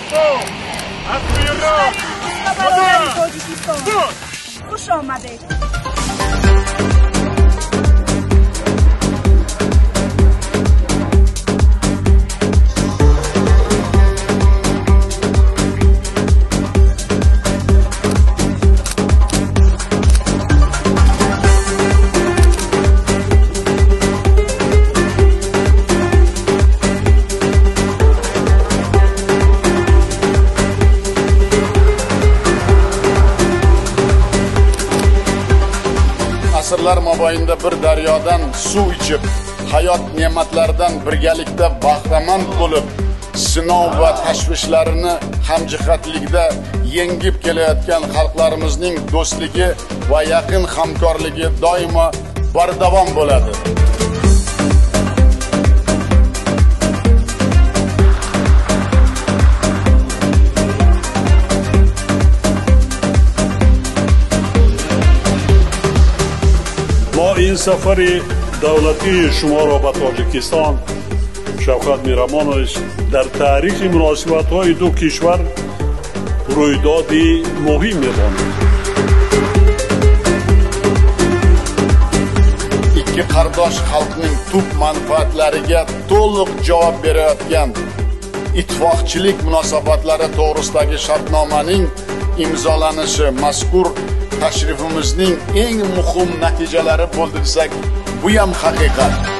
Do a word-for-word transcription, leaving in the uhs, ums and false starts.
خوش آمدید. Asrlar mobaynida bir daryodan suv ichib, hayot ne'matlaridan birgalikda bahramand bo'lib, sinov va tashvishlarini hamjihatlikda yengib kelayotgan xalqlarimizning do'stligi va yaqin hamkorligi doimo bardavom bo'ladi. ما این سفری دولتی شما را به تاجیکستان شوکت میرمانویچ در تاریخ مناسبت‌های دو کشور رویدادی مهم می‌دانیم. Ikki qardosh xalqning tub manfaatlariga to'liq javob berayotgan ittifoqchilik munosabatlari to'g'risidagi shartnomaning imzolanishi mazkur tashrifimizning eng muhim natijalari bo'ldi desak, bu ham haqiqat.